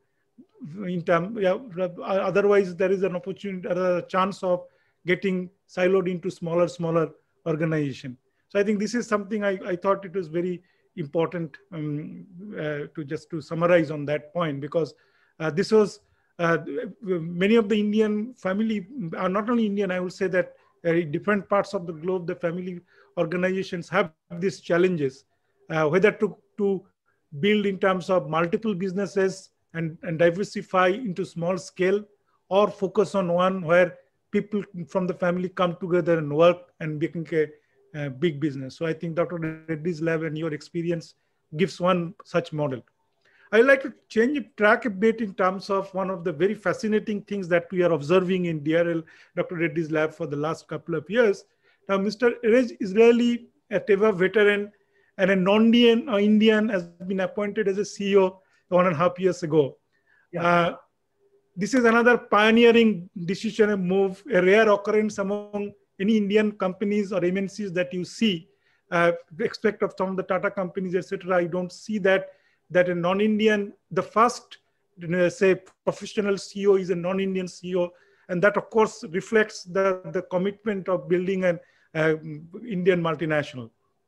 In term, yeah, otherwise there is an opportunity, a chance of getting siloed into smaller, smaller organization. So I think this is something I, I thought it was very important um, uh, to just to summarize on that point, because uh, this was uh, many of the Indian family, are not only Indian, I would say that uh, in different parts of the globe, the family organizations have these challenges, uh, whether to, to build in terms of multiple businesses and, and diversify into small scale, or focus on one where people from the family come together and work and making a Uh, big business. So I think Doctor Reddy's lab and your experience gives one such model. I'd like to change track a bit in terms of one of the very fascinating things that we are observing in D R L, Doctor Reddy's lab, for the last couple of years. Now, Mister Erez Israeli, a Teva veteran and a non-Indian uh, Indian, has been appointed as a C E O one and a half years ago. Yeah. Uh, this is another pioneering decision and move, a rare occurrence among any Indian companies or M N Cs that you see, uh, expect of some of the Tata companies, et cetera. I don't see that, that a non-Indian, the first, you know, say, professional C E O is a non-Indian C E O. And that, of course, reflects the, the commitment of building an uh, Indian multinational.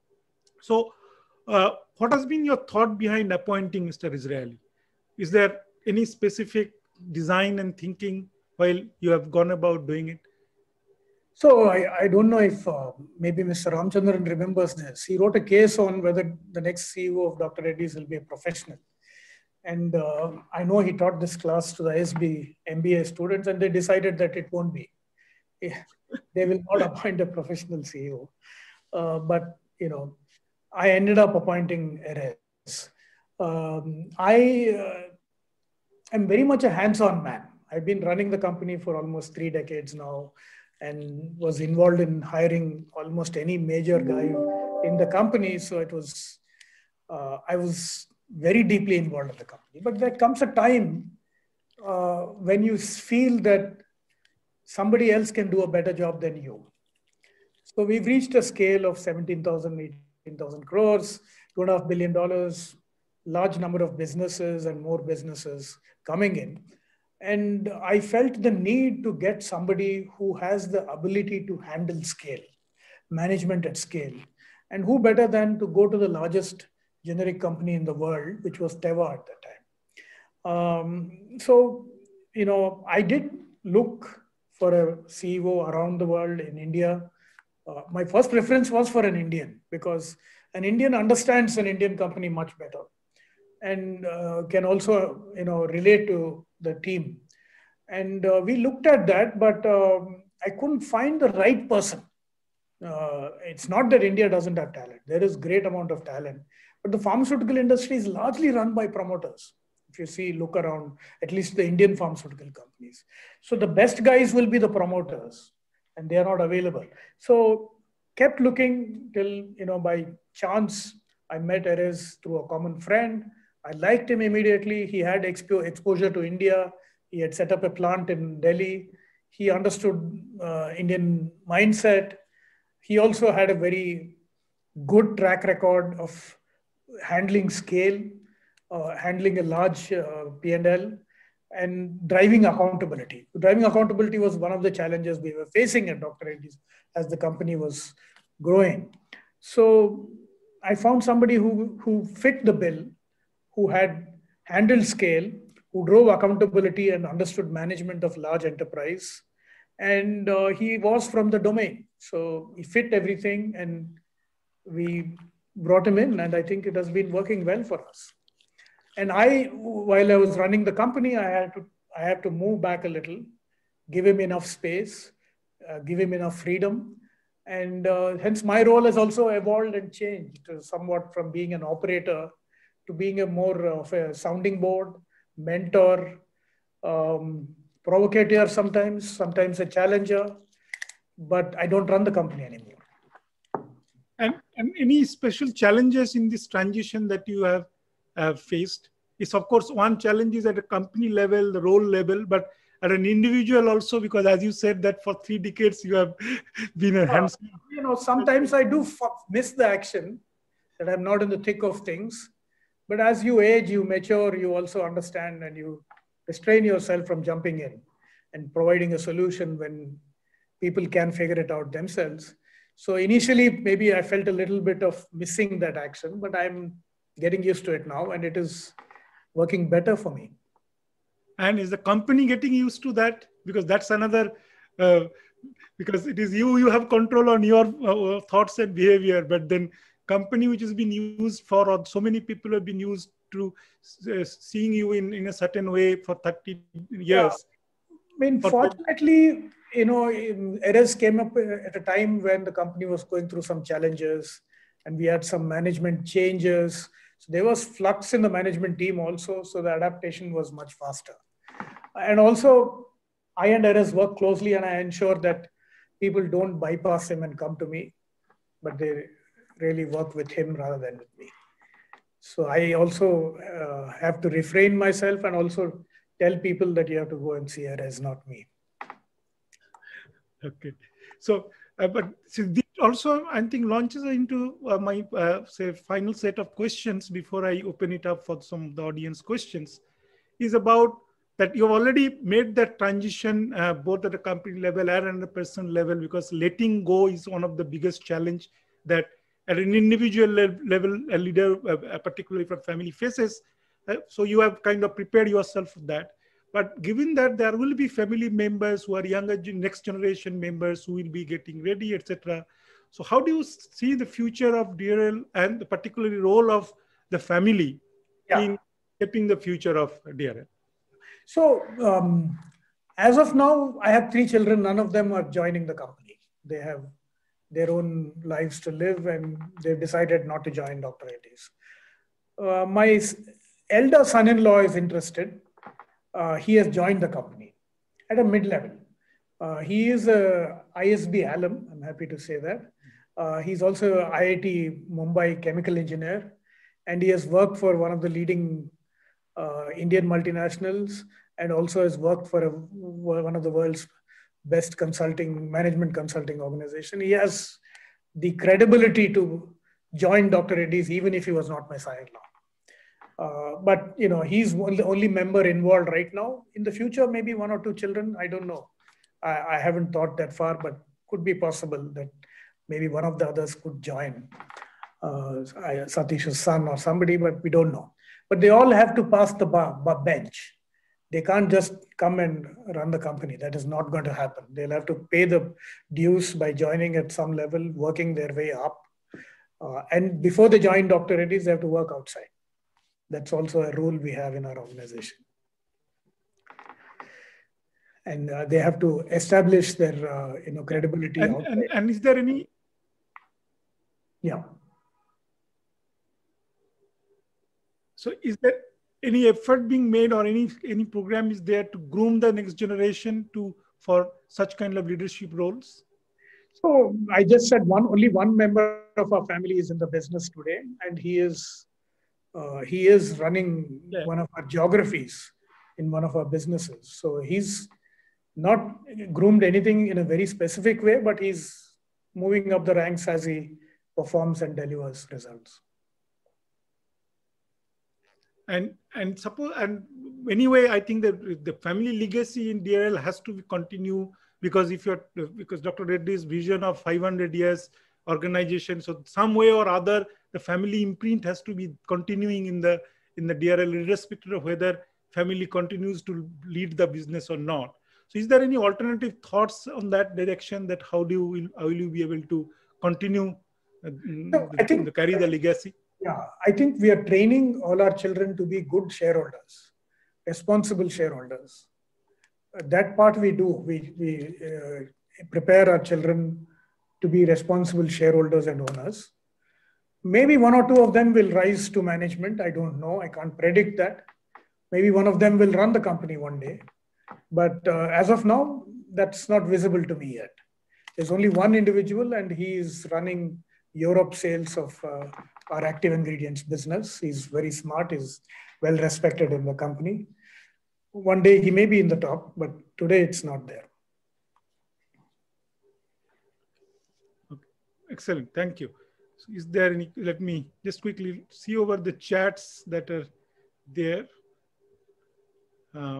So uh, what has been your thought behind appointing Mister Israeli? Is there any specific design and thinking while you have gone about doing it? So I, I don't know if uh, maybe Mister Ramachandran remembers this. He wrote a case on whether the next C E O of Doctor Reddy's will be a professional. And uh, I know he taught this class to the S B M B A students, and they decided that it won't be. They will not appoint a professional C E O. Uh, but, you know, I ended up appointing Erez. Um, I uh, am very much a hands-on man. I've been running the company for almost three decades now, and was involved in hiring almost any major guy in the company. So it was, uh, I was very deeply involved in the company. But there comes a time uh, when you feel that somebody else can do a better job than you. So we've reached a scale of seventeen thousand, eighteen thousand crores, two and a half billion dollars, large number of businesses and more businesses coming in. And I felt the need to get somebody who has the ability to handle scale, management at scale. And who better than to go to the largest generic company in the world, which was Teva at that time. Um, so, you know, I did look for a C E O around the world in India. Uh, my first preference was for an Indian, because an Indian understands an Indian company much better and uh, can also, you know, relate to the team. And uh, we looked at that, but um, I couldn't find the right person. Uh, it's not that India doesn't have talent. There is great amount of talent, but the pharmaceutical industry is largely run by promoters. If you see, look around, at least the Indian pharmaceutical companies. So the best guys will be the promoters, and they are not available. So kept looking till, you know, by chance, I met Erez through a common friend. I liked him immediately. He had expo exposure to India. He had set up a plant in Delhi. He understood uh, Indian mindset. He also had a very good track record of handling scale. uh, handling a large uh, P and L, and driving accountability. Driving accountability was one of the challenges we were facing at Doctor Reddy's as the company was growing. So I found somebody who, who fit the bill, who had handled scale, who drove accountability and understood management of large enterprise. And uh, he was from the domain. So he fit everything, and we brought him in, and I think it has been working well for us. And I, while I was running the company, I had to, I had to move back a little, give him enough space, uh, give him enough freedom. And uh, hence my role has also evolved and changed somewhat from being an operator to being a more of a sounding board, mentor, um, provocateur sometimes, sometimes a challenger, but I don't run the company anymore. And, and any special challenges in this transition that you have uh, faced? Is of course one challenge is at a company level, the role level, but at an individual also, because as you said that for three decades you have been a yeah, hands. You know, sometimes I do miss the action, that I'm not in the thick of things. But as you age, you mature, you also understand, and you restrain yourself from jumping in and providing a solution when people can figure it out themselves. So initially, maybe I felt a little bit of missing that action, but I'm getting used to it now, and it is working better for me. And is the company getting used to that? Because that's another, uh, because it is you, you have control on your uh, thoughts and behavior, but then company which has been used for, or so many people have been used to uh, seeing you in, in a certain way for thirty years. Yeah. I mean, fortunately, you know, Eres came up at a time when the company was going through some challenges, and we had some management changes. So there was flux in the management team also, so the adaptation was much faster. And also, I and Eres work closely, and I ensure that people don't bypass him and come to me, but they really work with him rather than with me. So I also uh, have to refrain myself and also tell people that you have to go and see Eres, not me. Okay. So, uh, but so this also, I think, launches into uh, my, uh, say, final set of questions before I open it up for some of the audience questions, is about that you've already made that transition uh, both at a company level and at a personal level, because letting go is one of the biggest challenge that at an individual le level, a leader, uh, particularly from family, faces. Uh, so you have kind of prepared yourself for that. But given that there will be family members who are younger, next generation members who will be getting ready, et cetera. So how do you see the future of D R L and the particularly role of the family yeah. in shaping the future of D R L? So um, as of now, I have three children. None of them are joining the company. They have their own lives to live, and they've decided not to join Doctor Reddy's. Uh, my elder son-in-law is interested. Uh, he has joined the company at a mid-level. Uh, he is a I S B alum, I'm happy to say that. Uh, he's also an I I T Mumbai chemical engineer, and he has worked for one of the leading uh, Indian multinationals, and also has worked for a, one of the world's best consulting, management consulting organization. He has the credibility to join Doctor Reddy's, even if he was not my son-in-law. Uh, but, you know, he's the only member involved right now. In the future, maybe one or two children, I don't know. I, I haven't thought that far, but could be possible that maybe one of the others could join, uh, Satish's son or somebody, but we don't know. But they all have to pass the bar, bar bench. They can't just come and run the company. That is not going to happen. They'll have to pay the dues by joining at some level, working their way up. Uh, and before they join Doctor Reddy's, they have to work outside. That's also a rule we have in our organization. And uh, they have to establish their uh, you know, credibility. And, outside. And, and is there any? Yeah. So is there any effort being made, or any, any program is there to groom the next generation to for such kind of leadership roles? So I just said one, only one member of our family is in the business today, and he is uh, he is running yeah. one of our geographies in one of our businesses. So he's not groomed anything in a very specific way, but he's moving up the ranks as he performs and delivers results. and and suppose and anyway, I think that the family legacy in D R L has to continue, because if you're because Doctor Reddy's vision of five hundred years organization, so some way or other the family imprint has to be continuing in the in the D R L, irrespective of whether family continues to lead the business or not. So is there any alternative thoughts on that direction, that how do you how will you be able to continue uh, No, the, I think the carry the legacy? Yeah, I think we are training all our children to be good shareholders, responsible shareholders. Uh, that part we do. We, we uh, prepare our children to be responsible shareholders and owners. Maybe one or two of them will rise to management. I don't know. I can't predict that. Maybe one of them will run the company one day. But uh, as of now, that's not visible to me yet. There's only one individual, and he is running Europe sales of uh, our active ingredients business. He's very smart. He's well respected in the company. One day he may be in the top, but today it's not there. Okay. Excellent. Thank you. So is there any, let me just quickly see over the chats that are there. Uh,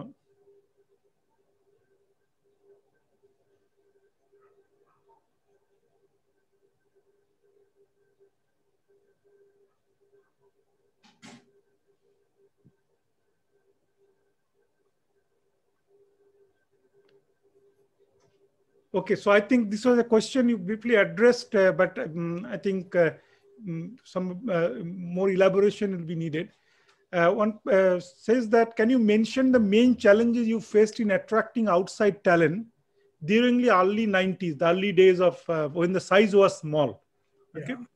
Okay, so I think this was a question you briefly addressed, uh, but um, I think uh, um, some uh, more elaboration will be needed. Uh, one uh, says that, can you mention the main challenges you faced in attracting outside talent during the early nineties, the early days of uh, when the size was small? Okay. Yeah.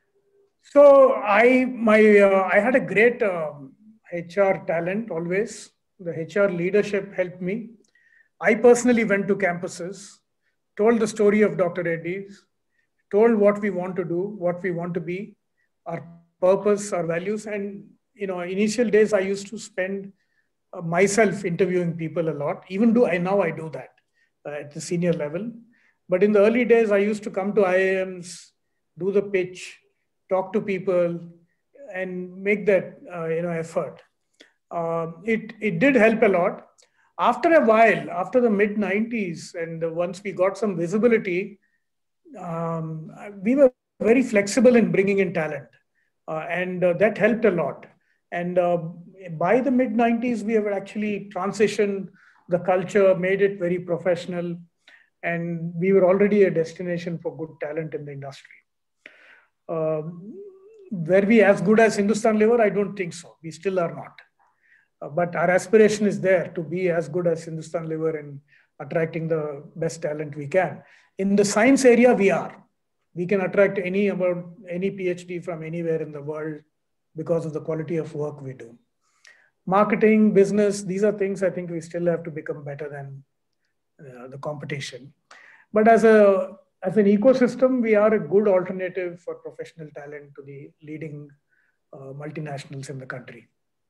So I, my, uh, I had a great um, H R talent always. The H R leadership helped me. I personally went to campuses, told the story of Doctor Reddy's, told what we want to do, what we want to be, our purpose, our values. And, you know, initial days, I used to spend uh, myself interviewing people a lot. Even do I now I do that uh, at the senior level. But in the early days, I used to come to I I Ms, do the pitch, talk to people, and make that, uh, you know, effort. Uh, it, it did help a lot. After a while, after the mid nineties, and once we got some visibility, um, we were very flexible in bringing in talent. Uh, and uh, that helped a lot. And uh, by the mid nineties, we have actually transitioned the culture, made it very professional. And we were already a destination for good talent in the industry. Uh, were we as good as Hindustan Lever? I don't think so. We still are not. Uh, but our aspiration is there to be as good as Hindustan Lever in attracting the best talent we can. In the science area, we are. We can attract any about any PhD from anywhere in the world because of the quality of work we do. Marketing, business, these are things I think we still have to become better than uh, the competition. But as a as an ecosystem, we are a good alternative for professional talent to the leading uh, multinationals in the country.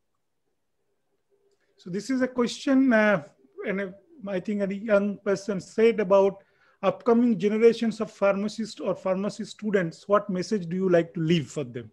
So this is a question, uh, and uh, I think a young person said about upcoming generations of pharmacists or pharmacy students. What message do you like to leave for them?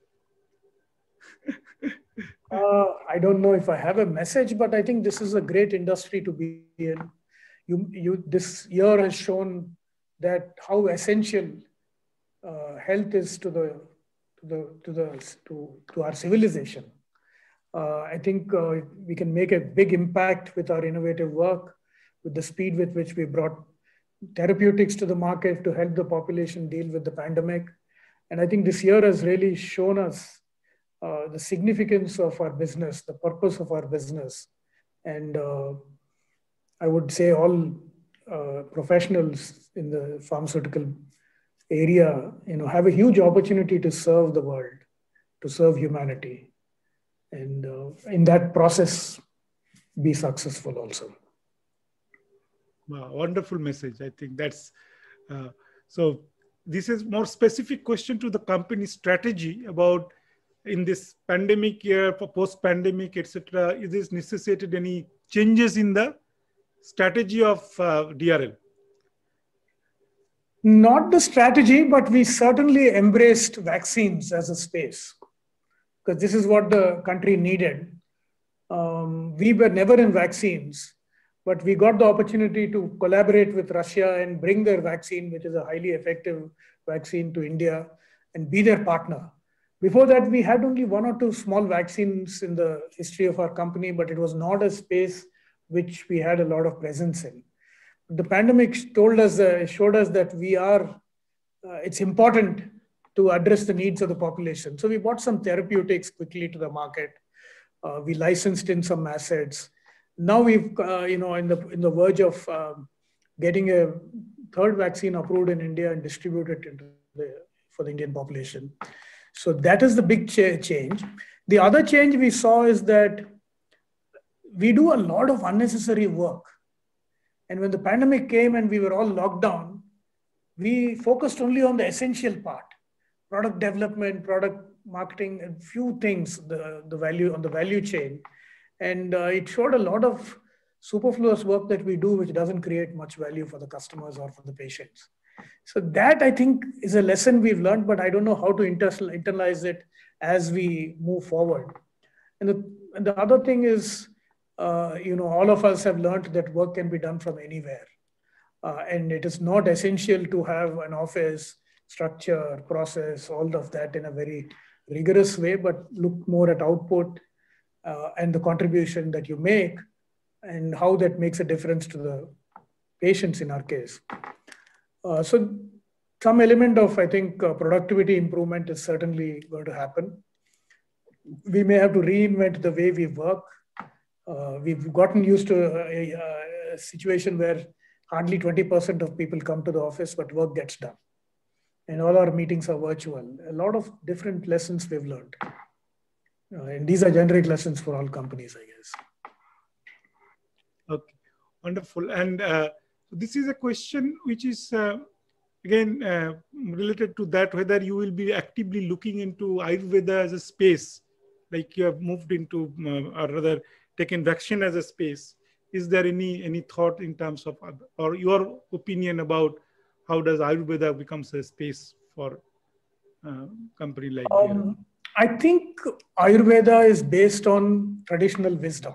uh, I don't know if I have a message, but I think this is a great industry to be in. You, you, this year has shown that how essential uh, health is to the to the to the to, to our civilization. Uh, I think uh, we can make a big impact with our innovative work, with the speed with which we brought therapeutics to the market to help the population deal with the pandemic. And I think this year has really shown us uh, the significance of our business, the purpose of our business. And uh, I would say all uh, professionals in the pharmaceutical area, you know, have a huge opportunity to serve the world, to serve humanity. And uh, in that process, be successful also. Wow, wonderful message. I think that's, uh, so this is more specific question to the company strategy about in this pandemic year, for post-pandemic, et cetera. Is this necessitated any changes in the strategy of uh, D R L? Not the strategy, but we certainly embraced vaccines as a space. because this is what the country needed. Um, we were never in vaccines, but we got the opportunity to collaborate with Russia and bring their vaccine, which is a highly effective vaccine, to India and be their partner. Before that, we had only one or two small vaccines in the history of our company, but it was not a space which we had a lot of presence in. The pandemic told us, uh, showed us that we are, uh, it's important to address the needs of the population. So we bought some therapeutics quickly to the market. Uh, we licensed in some assets. Now we've, uh, you know, in the in the verge of uh, getting a third vaccine approved in India and distributed into the, for the Indian population. So that is the big ch- change. The other change we saw is that we do a lot of unnecessary work. And when the pandemic came and we were all locked down, we focused only on the essential part, product development, product marketing, and few things, the, the value on the value chain. And uh, it showed a lot of superfluous work that we do, which doesn't create much value for the customers or for the patients. So that, I think, is a lesson we've learned, but I don't know how to inter- internalize it as we move forward. And the, and the other thing is, uh, you know, all of us have learned that work can be done from anywhere. Uh, and it is not essential to have an office, structure, process, all of that in a very rigorous way, but look more at output uh, and the contribution that you make and how that makes a difference to the patients in our case. Uh, so some element of, I think, uh, productivity improvement is certainly going to happen. We may have to reinvent the way we work. Uh, we've gotten used to a, a, a situation where hardly twenty percent of people come to the office, but work gets done. And all our meetings are virtual. A lot of different lessons we've learned. Uh, and these are generic lessons for all companies, I guess. Okay, wonderful. And uh, this is a question which is, uh, again, uh, related to that, whether you will be actively looking into Ayurveda as a space, like you have moved into, uh, or rather taken vaccine as a space. Is there any, any thought in terms of, or your opinion about how does Ayurveda becomes a space for a company like um, I think Ayurveda is based on traditional wisdom.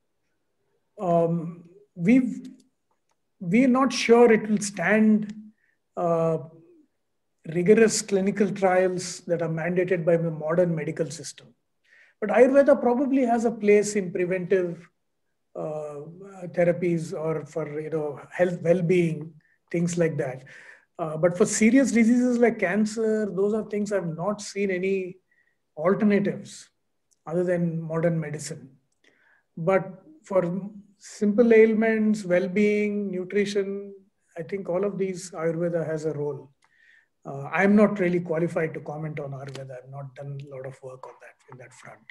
Um, we've, we're not sure it will stand uh, rigorous clinical trials that are mandated by the modern medical system. But Ayurveda probably has a place in preventive uh, therapies or for, you know, health, well-being, things like that. Uh, but for serious diseases like cancer, those are things I've not seen any alternatives other than modern medicine. But for simple ailments, well-being, nutrition, I think all of these Ayurveda has a role. Uh, I'm not really qualified to comment on Ayurveda. I've not done a lot of work on that in that front.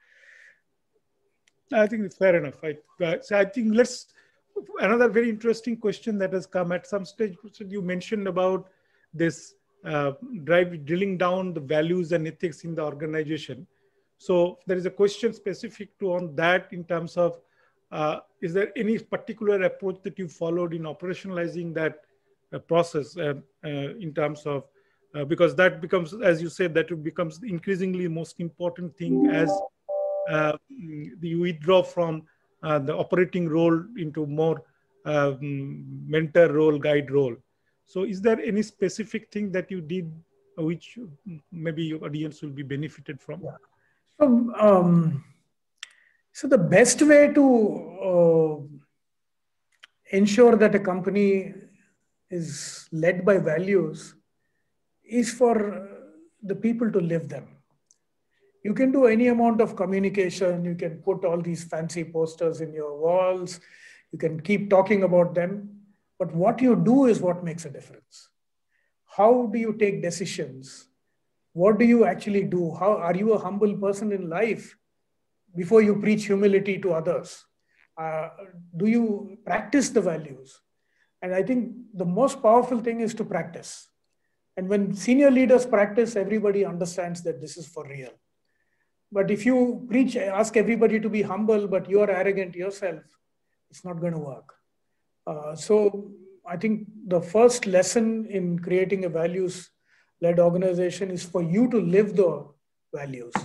I think it's fair enough. I, uh, so I think let's, another very interesting question that has come at some stage, you mentioned about this uh, drive, drilling down the values and ethics in the organization. So there is a question specific to on that in terms of, uh, is there any particular approach that you followed in operationalizing that uh, process uh, uh, in terms of, uh, because that becomes, as you said, that it becomes increasingly most important thing as uh, you withdraw from uh, the operating role into more uh, mentor role, guide role. So is there any specific thing that you did which maybe your audience will be benefited from? Yeah. So, um, so the best way to uh, ensure that a company is led by values is for the people to live them. You can do any amount of communication. You can put all these fancy posters in your walls. You can keep talking about them. But what you do is what makes a difference. How do you take decisions? What do you actually do? How are you a humble person in life before you preach humility to others? Uh, do you practice the values? And I think the most powerful thing is to practice. And when senior leaders practice, everybody understands that this is for real. But if you preach, ask everybody to be humble, but you're arrogant yourself, it's not going to work. Uh, so I think the first lesson in creating a values-led organization is for you to live the values.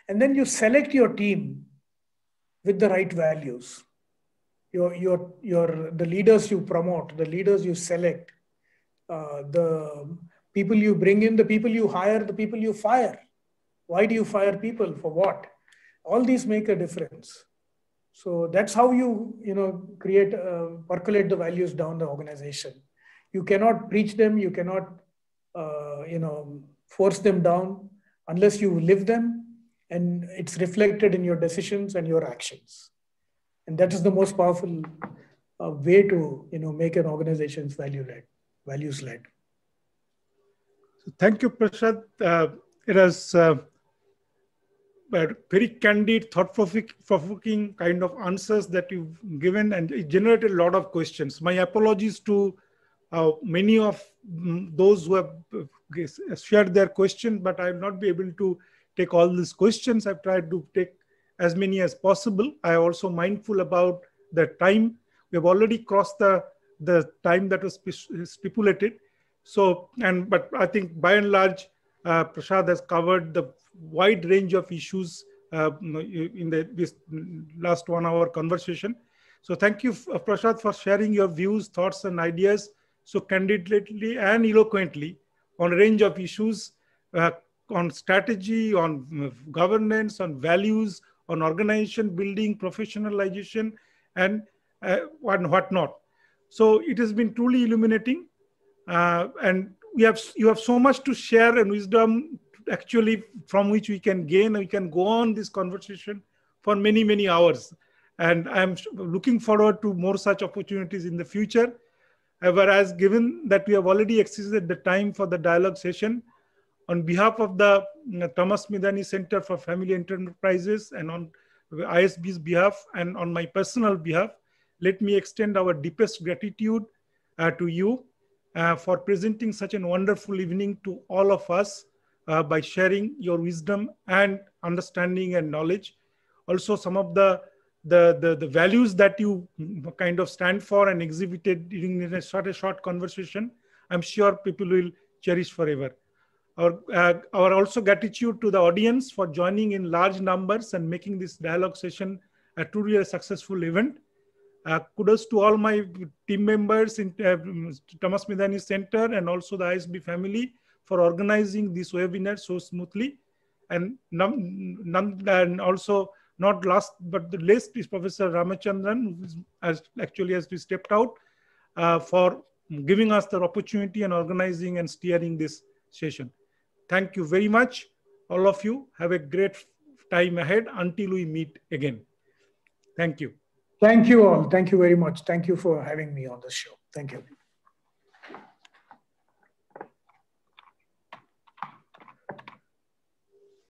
And then you select your team with the right values. Your, your, your, the leaders you promote, the leaders you select, uh, the people you bring in, the people you hire, the people you fire. Why do you fire people? For what? All these make a difference. So that's how you, you know, create, uh, percolate the values down the organization. You cannot preach them. You cannot, uh, you know, force them down unless you live them, and it's reflected in your decisions and your actions. And that is the most powerful uh, way to, you know, make an organization's value-led, values-led. So thank you, Prashad. Uh, it was uh, a very candid, thought-provoking kind of answers that you've given, and it generated a lot of questions. My apologies to uh, many of those who have shared their questions, but I will not be able to take all these questions. I've tried to take as many as possible. I am also mindful about the time. We have already crossed the, the time that was stipulated. So, and but I think by and large, uh, Prashad has covered the wide range of issues uh, in the this last one hour conversation. So thank you, Prashad, for sharing your views, thoughts, and ideas so candidly and eloquently on a range of issues, uh, on strategy, on governance, on values, on organization building, professionalization, and uh, and whatnot. So it has been truly illuminating, uh, and we have you have so much to share and wisdom, actually, from which we can gain. We can go on this conversation for many many hours, and I'm looking forward to more such opportunities in the future. Whereas, given that we have already exceeded the time for the dialogue session, on behalf of the uh, Thomas Midhani Center for Family Enterprises and on I S B's behalf and on my personal behalf, let me extend our deepest gratitude uh, to you uh, for presenting such a wonderful evening to all of us uh, by sharing your wisdom and understanding and knowledge. Also, some of the, the, the, the values that you kind of stand for and exhibited during a short, a short conversation, I'm sure people will cherish forever. Our, uh, our also gratitude to the audience for joining in large numbers and making this dialogue session a truly a successful event. Uh, kudos to all my team members in uh, Thomas Midhani Center and also the I S B family for organizing this webinar so smoothly. And, none, none, and also not last but the least is Professor Ramachandran, who is, as actually has stepped out uh, for giving us the opportunity and organizing and steering this session. Thank you very much. All of you have a great time ahead until we meet again. Thank you. Thank you all. Thank you very much. Thank you for having me on the show. Thank you.